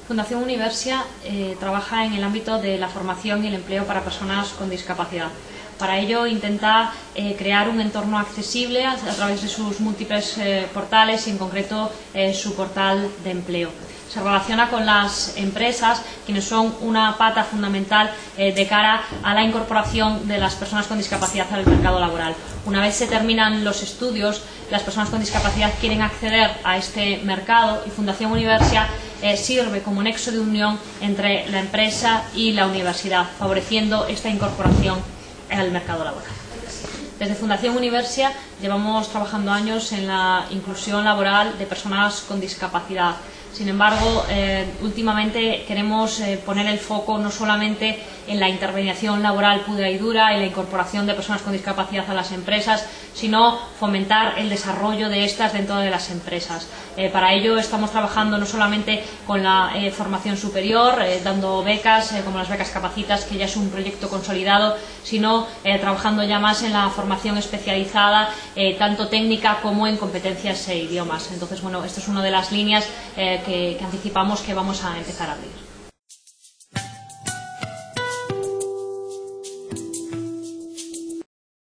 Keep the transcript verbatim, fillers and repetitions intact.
Fundación Universia eh, trabaja en el ámbito de la formación y el empleo para personas con discapacidad. Para ello intenta eh, crear un entorno accesible a, a través de sus múltiples eh, portales y en concreto eh, su portal de empleo. Se relaciona con las empresas, quienes son una pata fundamental eh, de cara a la incorporación de las personas con discapacidad al mercado laboral. Una vez se terminan los estudios, las personas con discapacidad quieren acceder a este mercado y Fundación Universia eh, sirve como nexo de unión entre la empresa y la universidad, favoreciendo esta incorporación al mercado laboral. Desde Fundación Universia llevamos trabajando años en la inclusión laboral de personas con discapacidad. Sin embargo, eh, últimamente queremos eh, poner el foco no solamente en la intervención laboral pura y dura y la incorporación de personas con discapacidad a las empresas, sino fomentar el desarrollo de estas dentro de las empresas. Eh, para ello estamos trabajando no solamente con la eh, formación superior, eh, dando becas eh, como las becas Capacitas, que ya es un proyecto consolidado, sino eh, trabajando ya más en la formación especializada, eh, tanto técnica como en competencias e idiomas. Entonces, bueno, esta es una de las líneas eh, que, que anticipamos que vamos a empezar a abrir.